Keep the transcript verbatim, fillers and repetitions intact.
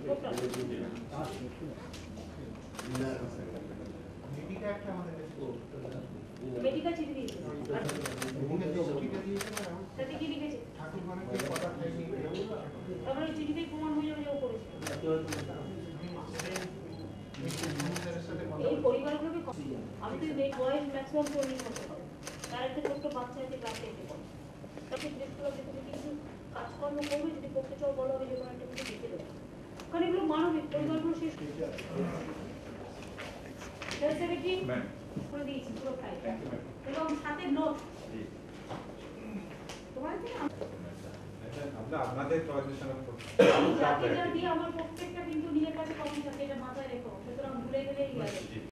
medical চিঠি দিয়েছে তাতে কি লিখেছে তারপরে চিঠিতে প্রমাণ হয়ে যাবে যে ও করেছে এই পরিবারগুলোকে আমি তো এই বয়স ম্যাক্সিমাম চল্লিশ বছর হবে তার একটা ছোট্ট বাচ্চা আছে ক্লাসে এসে পড়ে তাকে জিজ্ঞেস করলাম যে তুমি কিছু কাজকর্ম করবে যদি করতে চাও বলো আমি যে কোনো একটা কিছু লিখে দেবো কারণ এগুলো মানবিক পরিবারগুলো শেষ করে দিয়েছি পুরো ফাইল এবং সাথে নোট তোমার আপনাদের দিয়ে আমার প্রত্যেকটা কিন্তু নিজের কাছে কপি থাকে এটা মাথায় রেখো সুতরাং ভুলে গেলেই